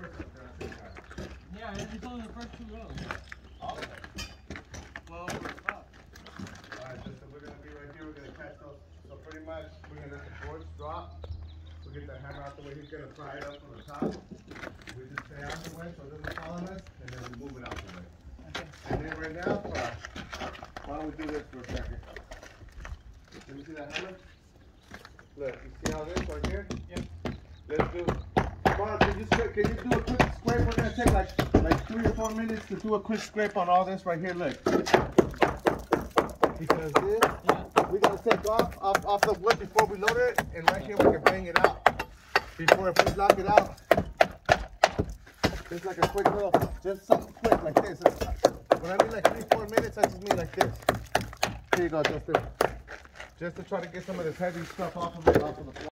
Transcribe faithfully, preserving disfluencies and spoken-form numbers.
Yeah, it's only the first two rows. All of it. Well, we're up. Alright, so we're gonna be right here, we're gonna catch those. So pretty much, we're gonna let the boards drop. We'll get the hammer out the way, he's gonna pry it up from the top. We just stay out the way so it doesn't fall on us, and then we move it out the way. Okay. And then right now, uh, why don't we do this for a second? Let me see that hammer. Look, you see how this right here? Yep. Let's do. Mark, can you, can you do a quick scrape? We're gonna take like like three or four minutes to do a quick scrape on all this right here. Look. Because this, Yeah. we gotta take off, off off the wood before we load it, and right here we can bang it out. Before if we block it out, just like a quick little, just something quick like this. When I mean like three, four minutes, I just mean like this. Here you go, Justin. Just to try to get some of this heavy stuff off of it, off of the floor.